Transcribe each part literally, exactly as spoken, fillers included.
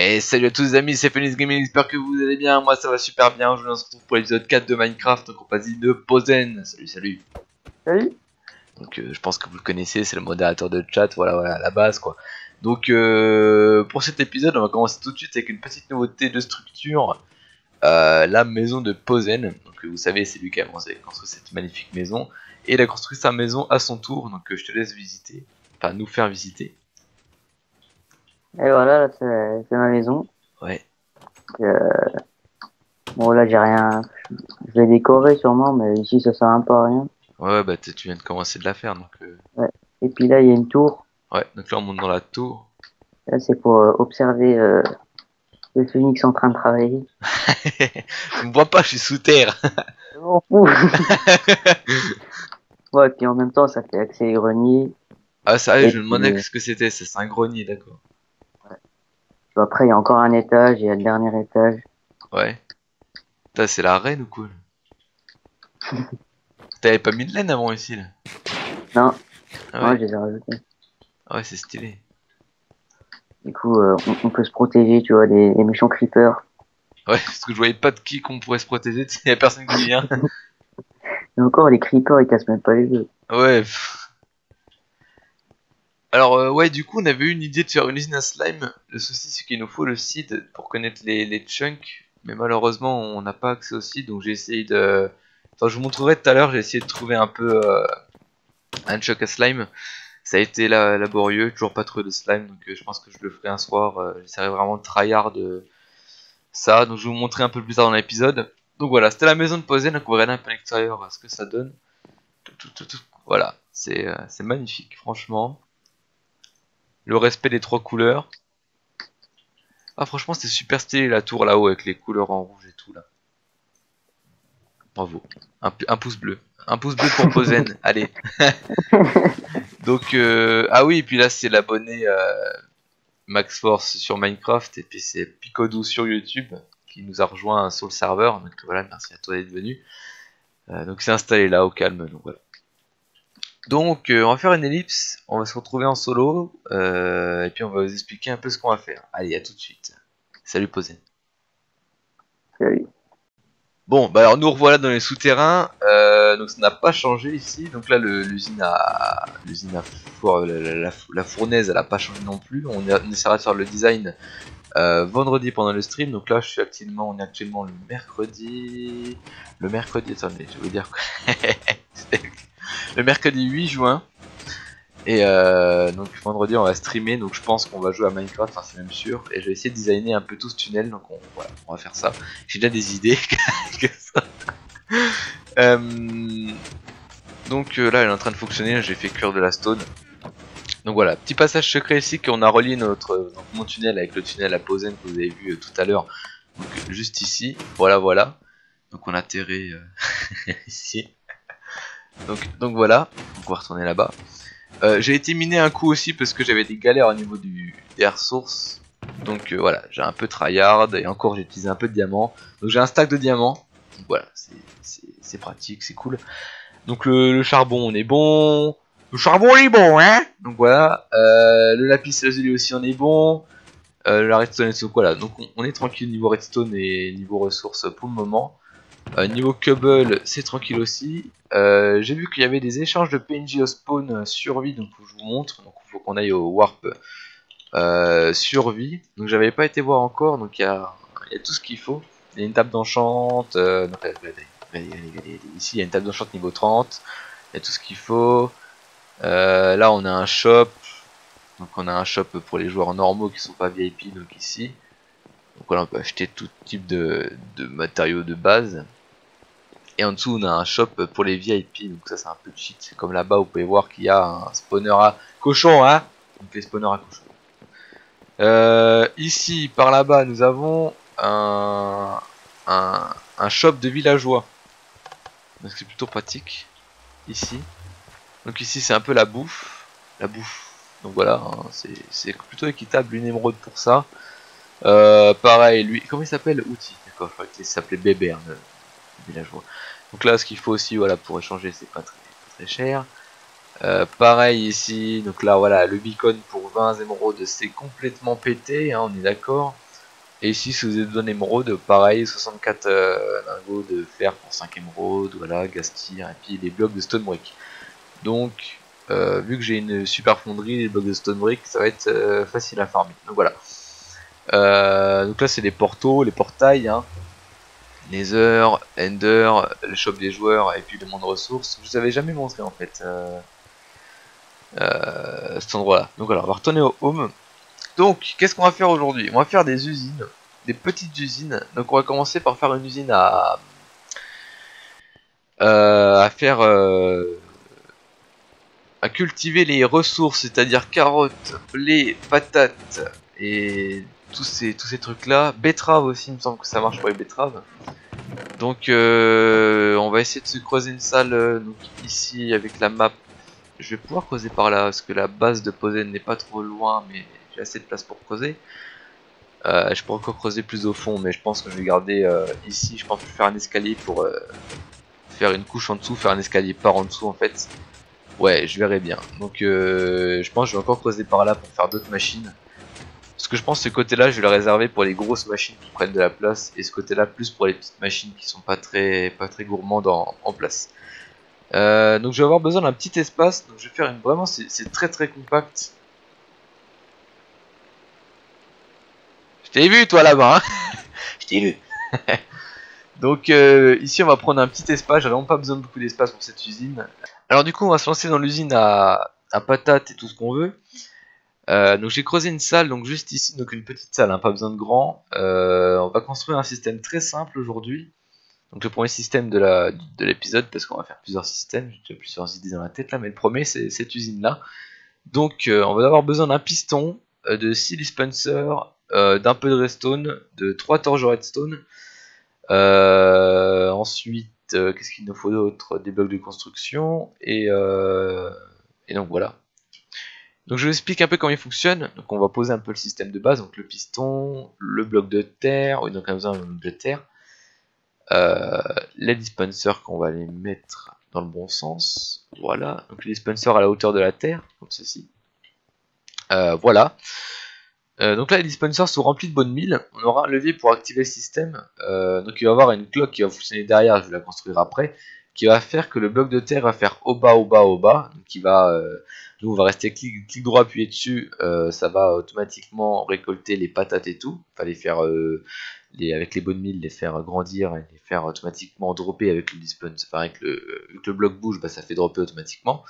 Et salut à tous les amis, c'est Phoenix Gaming, j'espère que vous allez bien, moi ça va super bien. Aujourd'hui on se retrouve pour l'épisode quatre de Minecraft en compagnie de Posen. Salut, salut. Salut. Donc euh, je pense que vous le connaissez, c'est le modérateur de chat, voilà, voilà, la base quoi. Donc euh, pour cet épisode, on va commencer tout de suite avec une petite nouveauté de structure. Euh, la maison de Posen. Donc vous savez, c'est lui qui a construit cette magnifique maison. Et il a construit sa maison à son tour, donc euh, je te laisse visiter, enfin nous faire visiter. Et voilà, là, c'est ma maison. Ouais. Euh, bon, là, j'ai rien. Je vais décorer sûrement, mais ici, ça sert un peu à rien. Ouais, bah tu viens de commencer de la faire, donc... Euh... Ouais. Et puis là, il y a une tour. Ouais, donc là on monte dans la tour. Là, c'est pour euh, observer euh, le phénix en train de travailler. Tu me vois pas, je suis sous terre. Je m'en fous. Ouais, et puis en même temps, ça fait accès les greniers. Ah ça, Et je me puis, demandais euh, ce que c'était, c'est un grenier, d'accord. après, il y a encore un étage, il y a le dernier étage. Ouais. Putain, c'est la reine ou quoi? T'avais pas mis de laine avant ici là? Non, Ah moi, ouais, je les ai rajoutés. ah ouais, c'est stylé. Du coup, euh, on, on peut se protéger, tu vois, des, des méchants creepers. Ouais, parce que je voyais pas de qui qu'on pourrait se protéger, il y a personne qui vient. Et encore, les creepers, ils cassent même pas les œufs. Ouais. Pff. Alors euh, ouais, du coup on avait eu une idée de faire une usine à slime. Le souci c'est qu'il nous faut le seed pour connaître les, les chunks. Mais malheureusement on n'a pas accès au seed, donc j'ai essayé de... Enfin je vous montrerai tout à l'heure, j'ai essayé de trouver un peu euh, un chunk à slime. Ça a été la, laborieux, toujours pas trouvé de slime, donc euh, je pense que je le ferai un soir. Euh, J'essaierai vraiment de tryhard de ça, donc je vais vous montrer un peu plus tard dans l'épisode. Donc voilà, c'était la maison de Posen, donc on va regarder un peu à l'extérieur ce que ça donne. Tout, tout, tout, tout. Voilà, c'est euh, c'est magnifique, franchement. Le respect des trois couleurs. Ah franchement c'est super stylé la tour là-haut avec les couleurs en rouge et tout là. Bravo. Un, un pouce bleu. Un pouce bleu pour Posen, allez. Donc euh, ah oui, et puis là c'est l'abonné euh, Max Force sur Minecraft et puis c'est Picodou sur YouTube qui nous a rejoint sur le serveur. Donc voilà, merci à toi d'être venu. Euh, donc c'est installé là au calme. Donc voilà. Donc euh, on va faire une ellipse, on va se retrouver en solo euh, et puis on va vous expliquer un peu ce qu'on va faire. Allez, à tout de suite. Salut Posen. Salut. Bon, bah alors nous revoilà dans les souterrains, euh, donc ça n'a pas changé ici, donc là l'usine à l'usine à four, la, la, la, la fournaise elle a pas changé non plus, on, a, on essaiera de faire le design euh, vendredi pendant le stream, donc là je suis actuellement, on est actuellement le mercredi, le mercredi, attendez, je vais vous dire quoi, le mercredi huit juin, et euh, donc vendredi on va streamer, donc je pense qu'on va jouer à Minecraft, enfin c'est même sûr, et je vais essayer de designer un peu tout ce tunnel, donc on, voilà, on va faire ça. J'ai déjà des idées que ça. Euh, donc euh, là elle est en train de fonctionner, j'ai fait cuire de la stone. Donc voilà, petit passage secret ici qu'on a relié notre donc mon tunnel avec le tunnel à Posen que vous avez vu euh, tout à l'heure. Donc euh, juste ici, voilà voilà. Donc on a atterré euh, ici. Donc, donc voilà, donc on va retourner là-bas. Euh, j'ai été miné un coup aussi parce que j'avais des galères au niveau du, des ressources. Donc euh, voilà, j'ai un peu tryhard et encore j'ai utilisé un peu de diamants. Donc j'ai un stack de diamants. Donc voilà, c'est pratique, c'est cool. Donc le, le charbon on est bon. Le charbon on est bon, hein. Donc voilà, euh, le lapis lazuli aussi on est bon. Euh, la redstone et tout, voilà. Donc on, on est tranquille niveau redstone et niveau ressources pour le moment. Euh, niveau cobble, c'est tranquille aussi. Euh, J'ai vu qu'il y avait des échanges de P N J au spawn survie, donc je vous montre. Donc il faut qu'on aille au warp euh, survie. Donc j'avais pas été voir encore, donc il y a, y a tout ce qu'il faut. Il y a une table d'enchant. Euh, non, regardez, regardez, regardez, ici il y a une table d'enchant niveau trente. Il y a tout ce qu'il faut. Euh, là on a un shop. Donc on a un shop pour les joueurs normaux qui sont pas V I P, donc ici. Donc voilà, on peut acheter tout type de, de matériaux de base. Et en dessous on a un shop pour les V I P, donc ça c'est un peu cheat. Comme là-bas vous pouvez voir qu'il y a un spawner à cochon, hein. Donc les spawners à cochon. Euh, ici par là-bas nous avons un, un, un shop de villageois. Donc c'est plutôt pratique. Ici. Donc ici c'est un peu la bouffe. La bouffe. Donc voilà, hein, c'est plutôt équitable, une émeraude pour ça. Euh, pareil, lui, comment il s'appelle? Outil, d'accord, je crois qu'il s'appelait Bébert, le villageois. Donc là, ce qu'il faut aussi, voilà, pour échanger, c'est pas très, très cher. Euh, pareil ici, donc là, voilà, le beacon pour vingt émeraudes, c'est complètement pété, hein, on est d'accord. Et ici, si vous avez besoin d'émeraude, pareil, soixante-quatre euh, lingots de fer pour cinq émeraudes, voilà, Gastir, et puis les blocs de stone brick. Donc, euh, vu que j'ai une super fonderie, les blocs de stone brick, ça va être euh, facile à farmer. Donc voilà. Euh, donc là, c'est les portaux, les portails, hein. Nether, Ender, le shop des joueurs, et puis le monde ressources. Je vous avais jamais montré en fait euh, euh, cet endroit-là. Donc voilà, on va retourner au home. Donc, qu'est-ce qu'on va faire aujourd'hui? On va faire des usines, des petites usines. Donc on va commencer par faire une usine à euh, à faire euh, à cultiver les ressources, c'est-à-dire carottes, blé, patates et tous ces tous ces trucs là. Betteraves aussi, il me semble que ça marche pour les betteraves. Donc euh, on va essayer de se creuser une salle euh, donc ici avec la map. Je vais pouvoir creuser par là parce que la base de Posen n'est pas trop loin, mais j'ai assez de place pour creuser. Euh, je pourrais encore creuser plus au fond, mais je pense que je vais garder euh, ici. Je pense que je vais faire un escalier pour euh, faire une couche en dessous, faire un escalier par en dessous en fait. Ouais, je verrai bien. Donc euh, je pense que je vais encore creuser par là pour faire d'autres machines. Parce que je pense que ce côté-là, je vais le réserver pour les grosses machines qui prennent de la place, et ce côté-là plus pour les petites machines qui sont pas très, pas très gourmandes en, en place. Euh, donc je vais avoir besoin d'un petit espace, donc je vais faire une vraiment, c'est très très compact. Je t'ai vu toi là-bas, hein. Je t'ai vu. Donc euh, ici on va prendre un petit espace, j'ai vraiment pas besoin de beaucoup d'espace pour cette usine. Alors du coup on va se lancer dans l'usine à, à patates et tout ce qu'on veut. Euh, donc j'ai creusé une salle, donc juste ici, donc une petite salle, hein, pas besoin de grand. Euh, on va construire un système très simple aujourd'hui. Donc le premier système de la de l'épisode, parce qu'on va faire plusieurs systèmes, j'ai déjà plusieurs idées dans la tête là, mais le premier c'est cette usine là. Donc euh, on va avoir besoin d'un piston, euh, de six dispensers, euh, d'un peu de redstone, de trois torches redstone. Euh, ensuite, euh, qu'est-ce qu'il nous faut d'autre? Des blocs de construction et, euh, et donc voilà. Donc je vous explique un peu comment il fonctionne. Donc on va poser un peu le système de base, donc le piston, le bloc de terre, oui, donc on a besoin d'un bloc de terre, euh, les dispensers qu'on va les mettre dans le bon sens, voilà, donc les dispensers à la hauteur de la terre, comme ceci, euh, voilà. Euh, donc là les dispensers sont remplis de bonnes milles, on aura un levier pour activer le système, euh, donc il va y avoir une cloque qui va fonctionner derrière, je vais la construire après, qui va faire que le bloc de terre va faire au bas, au bas, au bas, donc il va, euh, nous on va rester clic, clic droit appuyé dessus, euh, ça va automatiquement récolter les patates et tout, il fallait faire, euh, les, avec les bonnes milles, les faire grandir et les faire automatiquement dropper avec le dispenser, enfin avec le, avec le bloc bouge, bah, ça fait dropper automatiquement.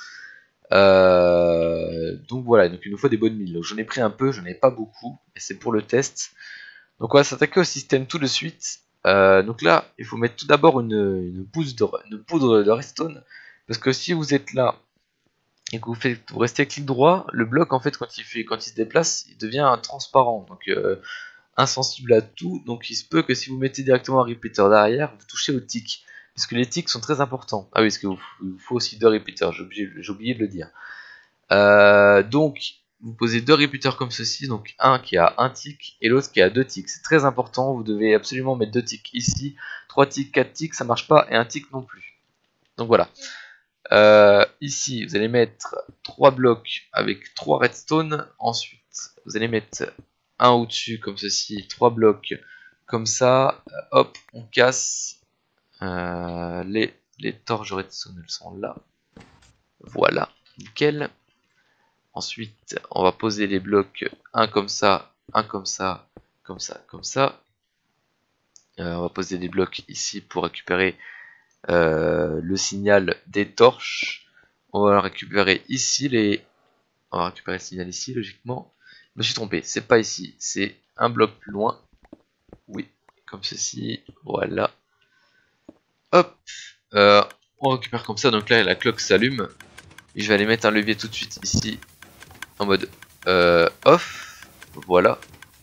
Euh, donc voilà, donc il nous faut des bonnes milles. Donc j'en ai pris un peu, j'en ai pas beaucoup, et c'est pour le test. Donc on va s'attaquer au système tout de suite. Euh, donc là, il faut mettre tout d'abord une, une, de, une poudre de redstone, parce que si vous êtes là et que vous, faites, vous restez clic droit, le bloc en fait quand il fait, quand il se déplace, il devient transparent, donc euh, insensible à tout. Donc il se peut que si vous mettez directement un repeater derrière, vous touchez aux ticks, parce que les ticks sont très importants. Ah oui, parce qu'il vous, vous faut aussi deux repeaters, j'ai oublié, j'ai oublié de le dire. Euh, donc, vous posez deux repeaters comme ceci, donc un qui a un tick et l'autre qui a deux ticks. C'est très important, vous devez absolument mettre deux ticks ici, trois ticks, quatre ticks, ça marche pas, et un tick non plus. Donc voilà. Euh, ici, vous allez mettre trois blocs avec trois redstone. Ensuite, vous allez mettre un au-dessus comme ceci, trois blocs comme ça. Euh, hop, on casse. Euh, les, les torches redstone, elles sont là. Voilà, nickel. Ensuite, on va poser les blocs un comme ça, un comme ça, comme ça, comme ça. Euh, on va poser des blocs ici pour récupérer euh, le signal des torches. On va récupérer ici les. On va récupérer le signal ici, logiquement. Je me suis trompé, c'est pas ici, c'est un bloc plus loin. Oui, comme ceci, voilà. Hop, euh, on récupère comme ça, donc là la cloque s'allume. Et je vais aller mettre un levier tout de suite ici, en mode euh, off. Voilà.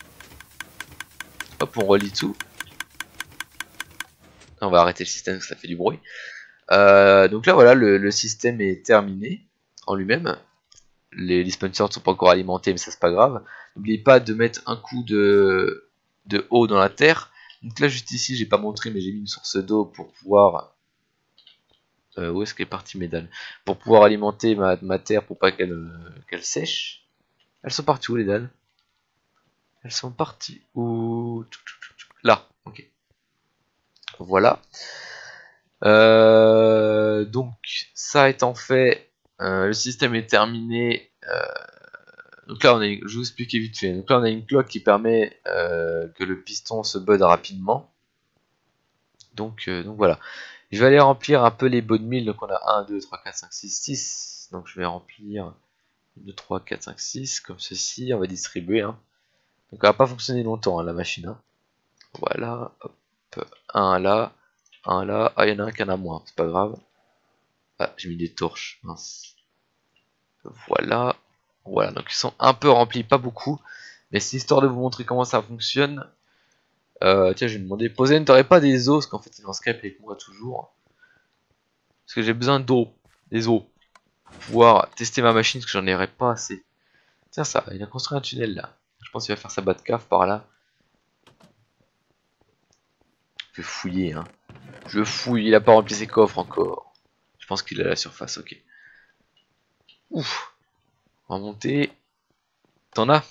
Hop, on relie tout. On va arrêter le système parce que ça fait du bruit. Euh, donc là, voilà, le, le système est terminé en lui-même. Les dispensers ne sont pas encore alimentés, mais ça c'est pas grave. N'oubliez pas de mettre un coup de, de eau dans la terre. Donc là, juste ici, j'ai pas montré, mais j'ai mis une source d'eau pour pouvoir. Euh, où est-ce qu'est partie mes dalles? Pour pouvoir alimenter ma, ma terre pour pas qu'elle euh, qu'elle sèche. Elles sont partout, les dalles. Elles sont parties où? Là, ok. Voilà. Euh, donc, ça étant fait, euh, le système est terminé. Euh, donc là, on a, je vais vous expliquer vite fait. Donc là, on a une cloque qui permet euh, que le piston se bud rapidement. Donc, euh, donc voilà. Je vais aller remplir un peu les bonnes milles. Donc on a un, deux, trois, quatre, cinq, six, six. Donc je vais remplir un, deux, trois, quatre, cinq, six comme ceci. On va distribuer. Hein. Donc elle va pas fonctionner longtemps hein, la machine. Hein. Voilà. Hop. Un là. Un là. Ah, il y en a un qui en a moins. C'est pas grave. Ah, j'ai mis des torches. Mince. Voilà. Voilà. Donc ils sont un peu remplis. Pas beaucoup. Mais c'est histoire de vous montrer comment ça fonctionne. Euh, tiens, je vais me demander. Posen, t'aurais pas des os? Parce qu'en fait, il est en Skype avec moi toujours. Parce que j'ai besoin d'eau. Des os. Pour pouvoir tester ma machine. Parce que j'en aurais pas assez. Tiens, ça. Il a construit un tunnel là. Je pense qu'il va faire sa Batcave par là. Je vais fouiller. Hein. Je fouille. Il a pas rempli ses coffres encore. Je pense qu'il est à la surface. Ok. Ouf. On va monter. T'en as?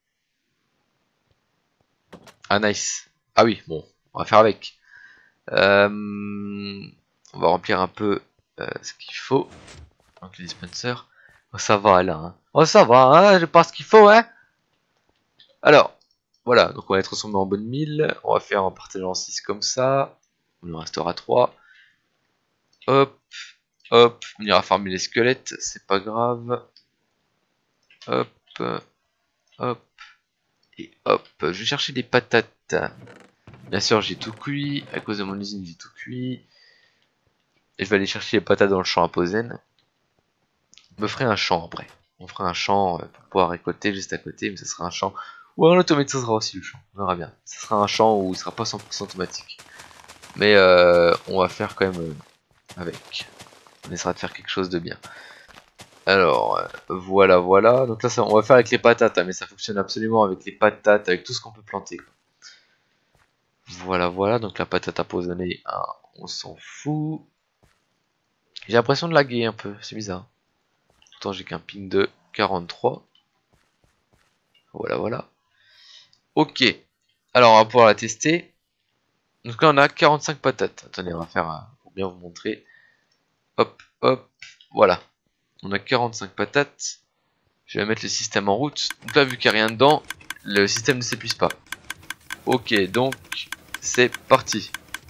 Ah, nice. Ah oui, bon. On va faire avec. Euh, on va remplir un peu euh, ce qu'il faut. Donc les dispensers. Oh, ça va là. Hein. Oh ça va, hein, j'ai pas ce qu'il faut, hein. Alors, voilà, donc on va être transformé en bonne mille. On va faire en partageant six comme ça. On nous restera trois. Hop, hop, on ira farmer les squelettes, c'est pas grave. Hop, hop, et hop. Je vais chercher des patates. Bien sûr, j'ai tout cuit. À cause de mon usine, j'ai tout cuit. Et je vais aller chercher les patates dans le champ à Posen. Je me ferai un champ après. On fera un champ pour pouvoir récolter juste à côté, mais ce sera un champ ou un automatisera aussi le champ. On verra bien. Ce sera un champ où il sera pas cent pour cent automatique. Mais euh, on va faire quand même euh, avec. On essaiera de faire quelque chose de bien. Alors, euh, voilà, voilà. Donc là, ça, on va faire avec les patates, hein, mais ça fonctionne absolument avec les patates, avec tout ce qu'on peut planter. Voilà, voilà. Donc la patate empoisonnée, hein, on s'en fout. J'ai l'impression de laguer un peu, c'est bizarre. Pourtant, j'ai qu'un ping de quarante-trois. Voilà, voilà. Ok. Alors, on va pouvoir la tester. Donc là, on a quarante-cinq patates. Attendez, on va faire un... pour bien vous montrer. Hop, hop. Voilà. On a quarante-cinq patates. Je vais mettre le système en route. Donc là, vu qu'il n'y a rien dedans, le système ne s'épuise pas. Ok, donc c'est parti.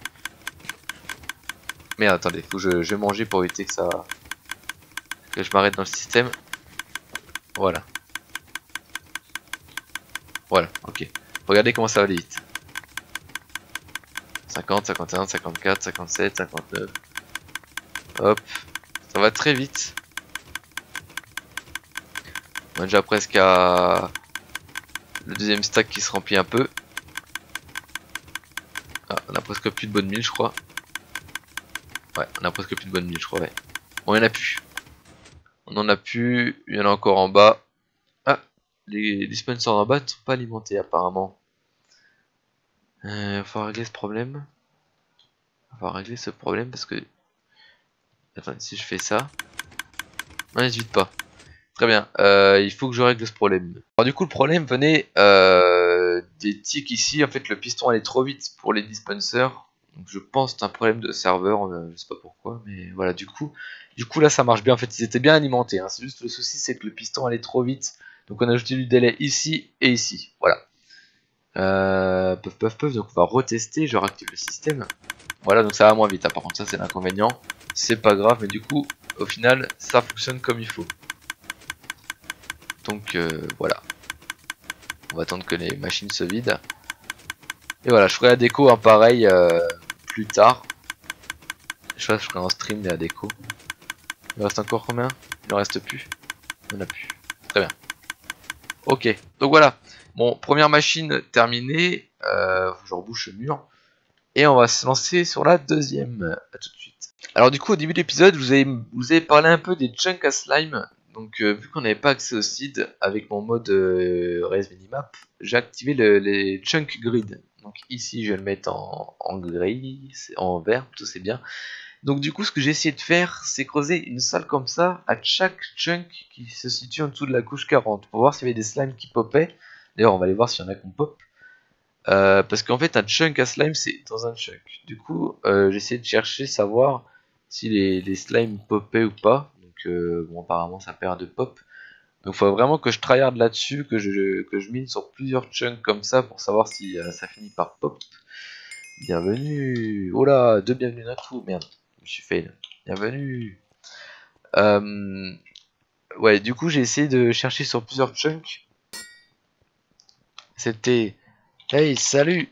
Mais attendez, faut que je, je vais manger pour éviter que ça que je m'arrête dans le système. Voilà. Voilà, ok. Regardez comment ça va aller vite. cinquante, cinquante et un, cinquante-quatre, cinquante-sept, cinquante-neuf. Hop. Ça va très vite. On est déjà presque à le deuxième stack qui se remplit un peu. Ah, on a presque plus de bonnes mille, je crois. Ouais, on a presque plus de bonnes mille, je crois, ouais. Bon, il n'y en a plus. On en a plus. Il y en a encore en bas. Ah, les dispensers en bas ne sont pas alimentés, apparemment. Il euh, va falloir régler ce problème. Il va falloir régler ce problème parce que... Attends, si je fais ça... Non, il se vide pas. Très bien, euh, il faut que je règle ce problème. Alors du coup le problème venait euh, des tics ici, en fait le piston allait trop vite pour les dispensers. Donc je pense que c'est un problème de serveur, euh, je sais pas pourquoi, mais voilà du coup. Du coup là ça marche bien, en fait ils étaient bien alimentés, hein. C'est juste le souci c'est que le piston allait trop vite. Donc on a ajouté du délai ici et ici, voilà. Euh, puff puff puff, donc on va retester, je réactive le système. Voilà donc ça va moins vite, hein. Par contre ça c'est l'inconvénient. C'est pas grave, mais du coup au final ça fonctionne comme il faut. Donc euh, voilà. On va attendre que les machines se vident. Et voilà, je ferai la déco hein, pareil euh, plus tard. Je ferai, je ferai en stream la déco. Il reste encore combien? Il en reste plus. Il n'y en a plus. Très bien. Ok, donc voilà. Bon, première machine terminée. Euh, faut que je rebouche le mur. Et on va se lancer sur la deuxième. A tout de suite. Alors du coup, au début de l'épisode, vous avez, vous avez parlé un peu des chunks à slime. Donc euh, vu qu'on n'avait pas accès au seed avec mon mode euh, Res Minimap, j'ai activé le, les chunk grid. Donc ici je vais le mettre en, en gris, en vert, plutôt c'est bien. Donc du coup ce que j'ai essayé de faire, c'est creuser une salle comme ça à chaque chunk qui se situe en dessous de la couche quarante pour voir s'il y avait des slimes qui popaient. D'ailleurs on va aller voir s'il y en a qu'on pop. Euh, parce qu'en fait un chunk à slime c'est dans un chunk. Du coup euh, j'ai essayé de chercher, savoir si les, les slimes popaient ou pas. Donc euh, bon apparemment ça perd de pop. Donc il faut vraiment que je tryhard là-dessus, que je, que je mine sur plusieurs chunks comme ça pour savoir si euh, ça finit par pop. Bienvenue. Oh là, deux bienvenus d'un coup. Merde, je me suis fail. Bienvenue. Euh, ouais, du coup j'ai essayé de chercher sur plusieurs chunks. C'était... Hey, salut.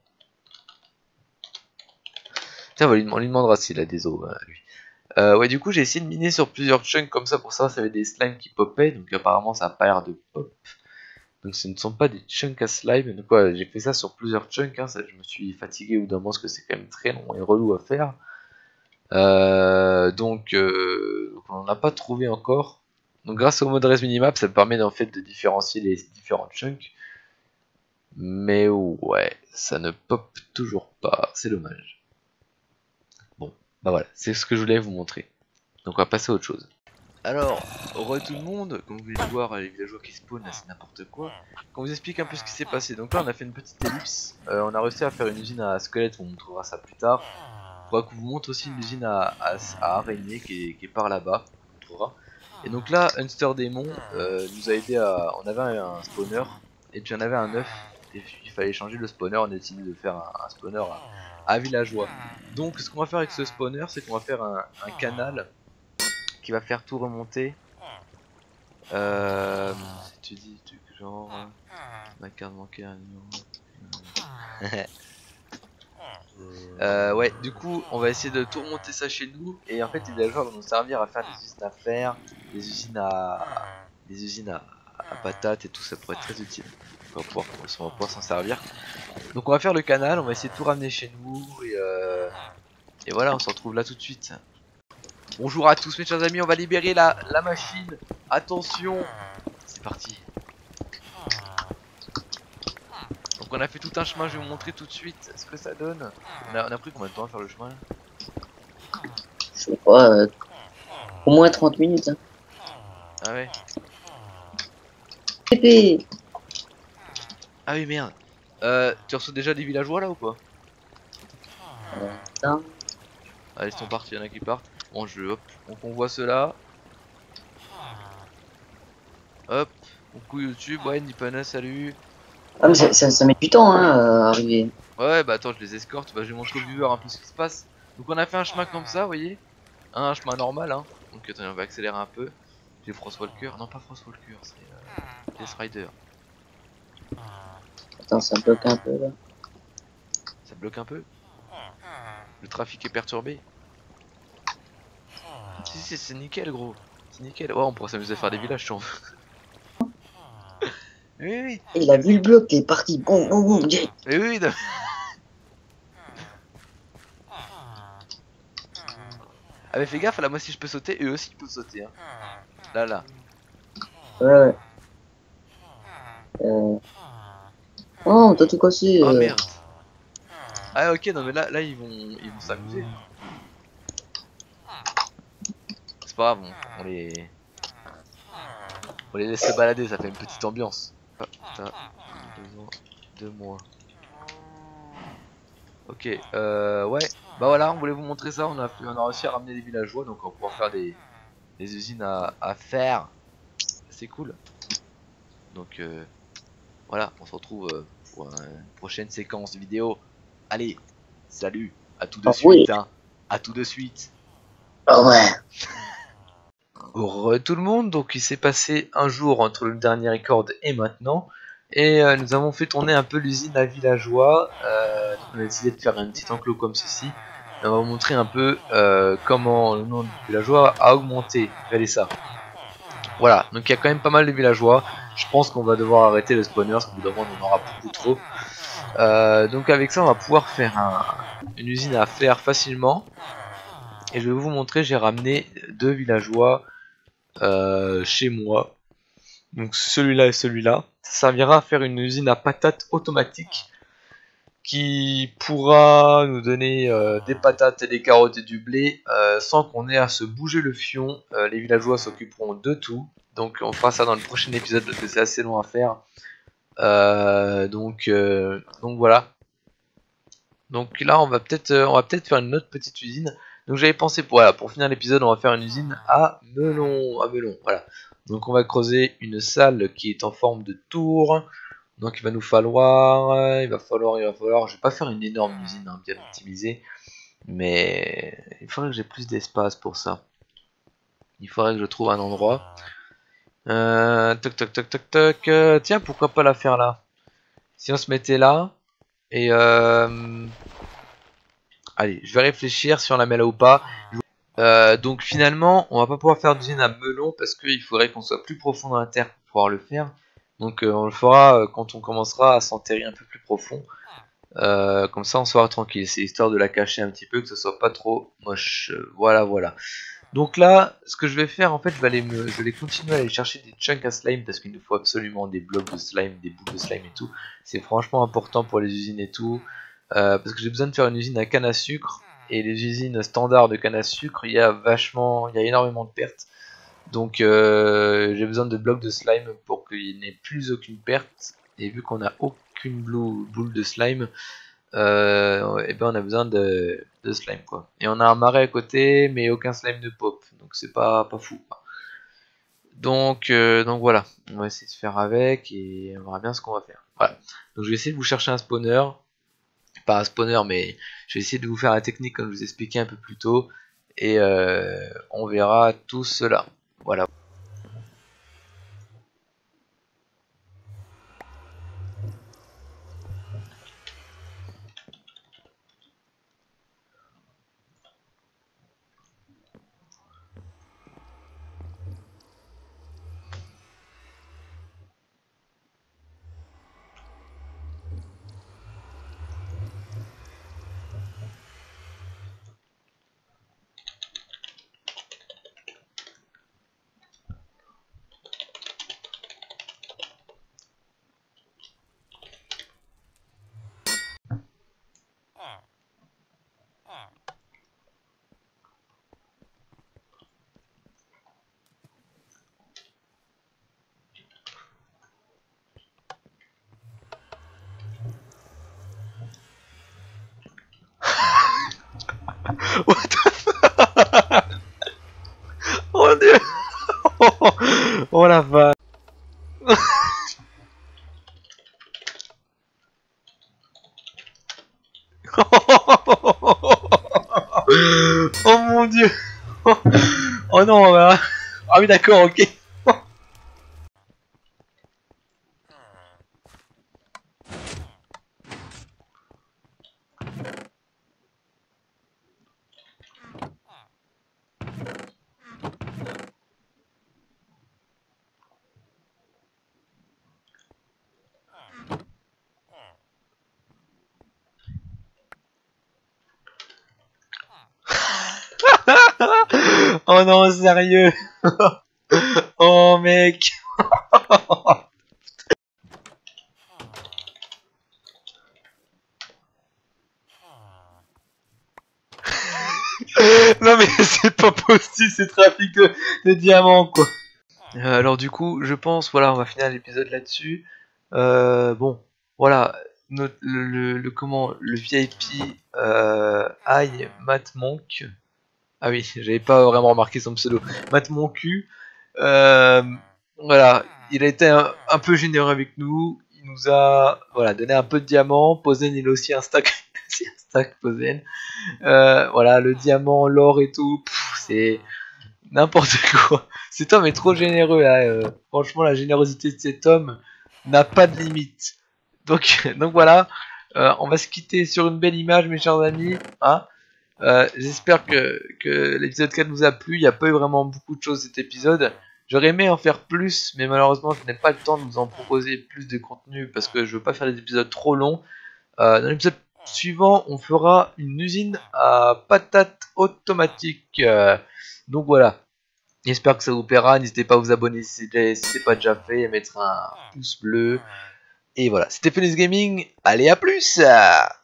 Tiens, on, lui, on lui demandera s'il a des os, hein, lui. Euh, ouais, du coup j'ai essayé de miner sur plusieurs chunks comme ça pour savoir s'il y avait des slimes qui popaient. Donc apparemment ça a pas l'air de pop. Donc ce ne sont pas des chunks à slime. Donc ouais, j'ai fait ça sur plusieurs chunks. Hein, ça, je me suis fatigué au bout d'un moment parce que c'est quand même très long et relou à faire. Euh, donc, euh, donc on n'en a pas trouvé encore. Donc grâce au mode res minimap, ça me permet en fait de différencier les différents chunks. Mais ouais, ça ne pop toujours pas. C'est dommage. Bon, bah voilà, c'est ce que je voulais vous montrer. Donc on va passer à autre chose. Alors, re tout le monde, comme vous pouvez le voir, les villageois qui spawnent, c'est n'importe quoi. Qu'on vous explique un peu ce qui s'est passé. Donc là, on a fait une petite ellipse. Euh, on a réussi à faire une usine à squelette, on montrera ça plus tard. Il faudra qu'on vous montre aussi une usine à, à, à araignées qui est, qui est par là-bas. On montrera. Et donc là, Hunster Démon euh, nous a aidé à... On avait un, un spawner, et puis on avait un œuf. Et puis il fallait changer le spawner, on a décidé de faire un, un spawner à, à villageois. Donc ce qu'on va faire avec ce spawner, c'est qu'on va faire un, un canal qui va faire tout remonter. Euh, si tu dis truc genre ma carte bancaire euh, ouais, du coup on va essayer de tout remonter ça chez nous et en fait les villageois vont nous servir à faire des usines à fer, des usines à des usines à, à patates et tout, ça pourrait être très utile. On va pouvoir, on va pouvoir s'en servir. Donc on va faire le canal, on va essayer de tout ramener chez nous et, euh, et voilà, on se retrouve là tout de suite. Bonjour à tous mes chers amis, on va libérer la, la machine. Attention, c'est parti. Donc on a fait tout un chemin, je vais vous montrer tout de suite ce que ça donne. On a, on a pris combien de temps à faire le chemin là? Je sais pas, euh, au moins trente minutes. Hein. Ah ouais. Pépé. Ah oui merde. Euh, tu reçois déjà des villageois là ou pas? Euh, attends. Allez, ils sont partis, il y en a qui partent. Bon, je hop, on convoie ceux-là. Hop, coucou YouTube, ouais, Nipana, salut. Ah, mais ça, ça, ça met du temps hein, à arriver. Ouais, bah attends, je les escorte, bah je vais montrer aux viewers un peu ce qui se passe. Donc on a fait un chemin comme ça, vous voyez. Un chemin normal, hein. Donc attendez, on va accélérer un peu. J'ai Frost Walker, non pas Frost Walker, c'est euh, Death Rider. Attends, ça bloque un peu là. Ça bloque un peu. Le trafic est perturbé. Si, si, c'est nickel, gros. C'est nickel. Ouais, on pourrait s'amuser à faire des villages si on veut. Oui, oui. Il a vu le bloc, il est parti. Boum, boum, boum. Oui, oui, non. Ah, mais fais gaffe, là, moi si je peux sauter, eux aussi ils peuvent sauter. Hein. Là, là. Ouais, ouais. Euh... Oh, t'as tout cassé. Oh euh. merde. Ah, ok, non, mais là, là ils vont ils vont s'amuser. C'est pas grave, on, on les. On les laisse se balader, ça fait une petite ambiance. Ah, t'as besoin de moi. Ok, euh, ouais, bah voilà, on voulait vous montrer ça, on a, fait, on a réussi à ramener des villageois, donc on va pouvoir faire des, des usines à, à faire. C'est cool. Donc euh, voilà, on se retrouve euh, pour une prochaine séquence vidéo. Allez, salut, à tout de Oh, suite, oui. hein, à tout de suite. Oh ouais. Pour tout le monde, donc il s'est passé un jour entre le dernier record et maintenant. Et euh, nous avons fait tourner un peu l'usine à villageois. Euh, on a décidé de faire un petit enclos comme ceci. Et on va vous montrer un peu euh, comment le nombre de villageois a augmenté. Regardez ça. Voilà, donc il y a quand même pas mal de villageois. Je pense qu'on va devoir arrêter le spawner parce qu'au bout d'un moment on en aura beaucoup trop. Euh, donc avec ça on va pouvoir faire un, une usine à fer facilement. Et je vais vous montrer, j'ai ramené deux villageois euh, chez moi. Donc celui-là et celui-là. Ça servira à faire une usine à patates automatique qui pourra nous donner euh, des patates et des carottes et du blé euh, sans qu'on ait à se bouger le fion. Euh, les villageois s'occuperont de tout. Donc on fera ça dans le prochain épisode parce que c'est assez long à faire. Euh, donc, euh, donc voilà. Donc là, on va peut-être euh, on va peut-être faire une autre petite usine. Donc j'avais pensé pour, voilà, pour finir l'épisode, on va faire une usine à melon, à melon, voilà. Donc on va creuser une salle qui est en forme de tour. Donc il va nous falloir, euh, il va falloir, il va falloir, je vais pas faire une énorme usine, hein, bien optimisée, mais il faudrait que j'ai plus d'espace pour ça. Il faudrait que je trouve un endroit. Euh, toc toc toc toc toc. euh, tiens, pourquoi pas la faire là? Si on se mettait là, et euh, allez, je vais réfléchir si on la met là ou pas. Euh, donc finalement, on va pas pouvoir faire d'usine à melon parce qu'il faudrait qu'on soit plus profond dans la terre pour pouvoir le faire. Donc euh, on le fera euh, quand on commencera à s'enterrer un peu plus profond. Euh, comme ça on sera tranquille. C'est histoire de la cacher un petit peu, que ce soit pas trop moche. Euh, voilà, voilà. Donc là, ce que je vais faire, en fait, je vais aller me, je vais continuer à aller chercher des chunks à slime parce qu'il nous faut absolument des blocs de slime, des boules de slime et tout. C'est franchement important pour les usines et tout. Euh, parce que j'ai besoin de faire une usine à canne à sucre. Et les usines standards de canne à sucre, il y a vachement, il y a énormément de pertes. Donc euh, j'ai besoin de blocs de slime pour qu'il n'y ait plus aucune perte. Et vu qu'on n'a aucune boule de slime, euh, et ben on a besoin de, de slime quoi. Et on a un marais à côté, mais aucun slime de pop. Donc c'est pas, pas fou. Donc, euh, donc voilà, on va essayer de faire avec et on verra bien ce qu'on va faire. Voilà. Donc je vais essayer de vous chercher un spawner. Pas un spawner, mais je vais essayer de vous faire la technique comme je vous ai expliqué un peu plus tôt. Et euh, on verra tout cela. Voilà. What the fuck? Oh mon dieu. Oh la vache. Oh mon dieu. Oh non, bah... Ah oui d'accord, ok. Oh non, sérieux. Oh mec. Non mais c'est pas possible, ces trafics de, de diamants quoi. Euh, alors du coup, je pense, voilà, on va finir l'épisode là-dessus. Euh, bon, voilà, notre, le, le, le comment, le V I P euh, Aïe Matt Monk. Ah oui, j'avais pas vraiment remarqué son pseudo. Matt Moncu. Euh, voilà, il a été un, un peu généreux avec nous. Il nous a, voilà, donné un peu de diamants. Posen, il a aussi un stack, un stack Posen. Euh, voilà, le diamant, l'or et tout, c'est n'importe quoi. Cet homme est trop généreux là. Euh, franchement, la générosité de cet homme n'a pas de limite. Donc, donc voilà, euh, on va se quitter sur une belle image, mes chers amis. Hein. Euh, J'espère que, que l'épisode quatre vous a plu. Il n'y a pas eu vraiment beaucoup de choses cet épisode. J'aurais aimé en faire plus, mais malheureusement, je n'ai pas le temps de vous en proposer plus de contenu parce que je veux pas faire des épisodes trop longs. Euh, dans l'épisode suivant, on fera une usine à patates automatiques. Euh, donc voilà. J'espère que ça vous plaira. N'hésitez pas à vous abonner si ce n'est pas déjà fait, à mettre un pouce bleu. Et voilà, c'était Phoenix Gaming. Allez, à plus!